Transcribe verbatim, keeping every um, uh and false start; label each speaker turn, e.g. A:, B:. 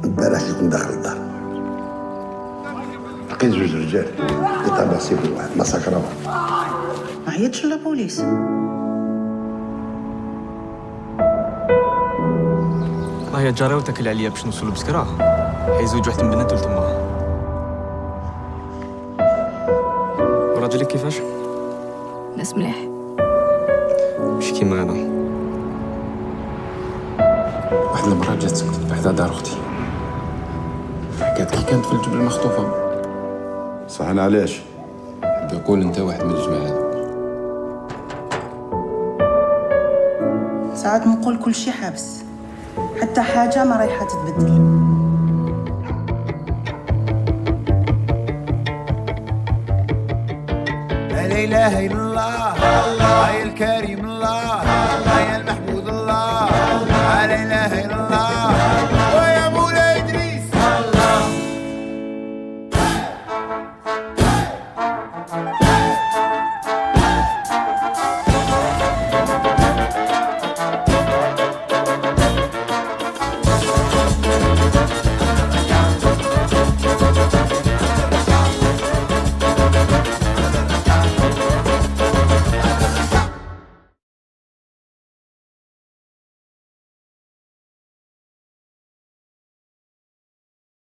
A: البارح يكون داخل الدار، لقيت جوج رجال يتباسي بواحد ما سكرهم.
B: ما عيطش للبوليس؟
C: والله يا جاري وتاكل عليا باش نوصلوا بسكرة حيزوج واحد من بنات ولد امها. وراجلك كيفاش؟
D: ناس مليح.
C: ماشي كيما انا.
E: واحد المرة جات سكنت بحدا دار اختي، حكات كي كانت في الجبل مخطوفة.
A: صح انا علاش؟
E: بيقول انت واحد من الجماعة هذوك.
B: ساعات نقول كل شي حابس، حتى حاجة ما رايحة تتبدل.
F: لا إله إلا الله الله الكريم الله